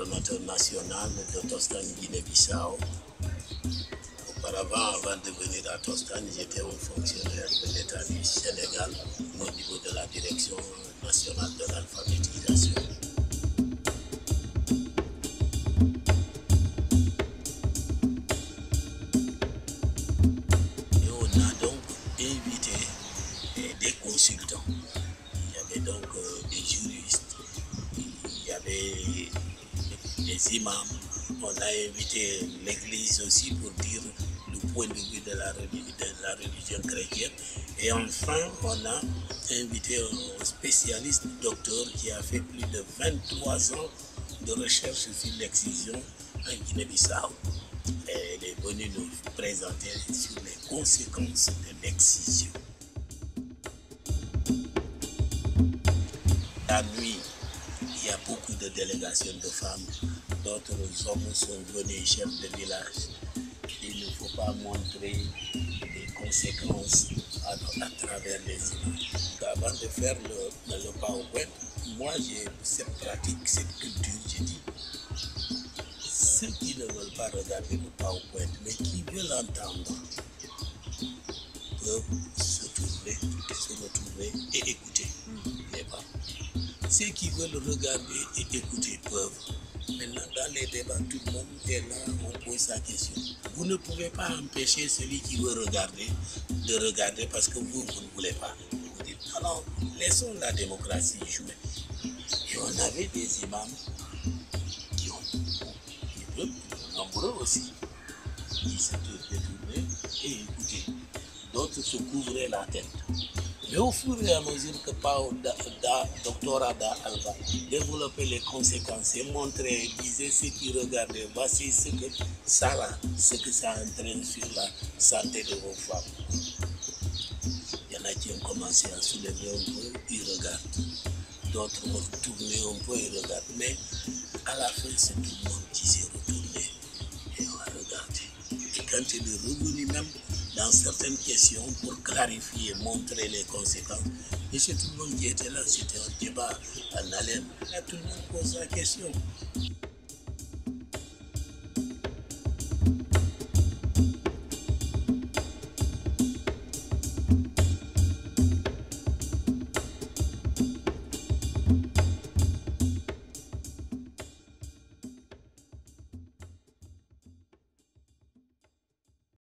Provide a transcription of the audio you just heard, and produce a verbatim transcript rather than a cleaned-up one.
coordonnateur national de Tostan Guinée-Bissau. Auparavant, avant de venir à Tostan, j'étais un fonctionnaire de l'État du Sénégal au niveau de la direction nationale de l'alphabétisation. Et on a donc invité des consultants. Il y avait donc des juristes, il y avait des imams. On a invité l'Église aussi pour dire le point de vue de la, de la religion chrétienne. Et enfin, on a invité un spécialiste docteur qui a fait plus de vingt-trois ans de recherche sur l'excision en Guinée-Bissau. Elle est venue nous présenter sur les conséquences de l'excision. La nuit, il y a beaucoup de délégations de femmes. D'autres hommes sont venus, chefs de village. Il ne faut pas montrer les conséquences à, à travers les images. Avant de faire le, le PowerPoint, moi j'ai cette pratique, cette culture, j'ai dit, ceux qui ne veulent pas regarder le PowerPoint, mais qui veulent entendre, peuvent se trouver, se retrouver et écouter les paroles. Ceux qui veulent regarder et écouter peuvent. Maintenant, dans les débats, tout le monde est là, on pose sa question. Vous ne pouvez pas empêcher celui qui veut regarder de regarder parce que vous, vous ne voulez pas. Vous dites, alors, laissons la démocratie jouer. Et on avait des imams qui ont, qui étaient nombreux aussi, qui se détournaient et écoutaient. D'autres se couvraient la tête. Mais au fur et à mesure que Pao, da, da, docteur Ada Alba développait les conséquences et montrait, disait ceux qui regardaient, voici ce que ça, là, ce que ça entraîne sur la santé de vos femmes. Il y en a qui ont commencé à soulever un peu, ils regardent. D'autres ont tourné un peu, ils regardent. Mais à la fin, c'est tout le monde qui s'est retourné et on a regardé. Et quand il est revenu même dans certaines questions pour clarifier, montrer les conséquences. Et c'est tout le monde qui était là, c'était un débat en haleine. Là, tout le monde pose la question.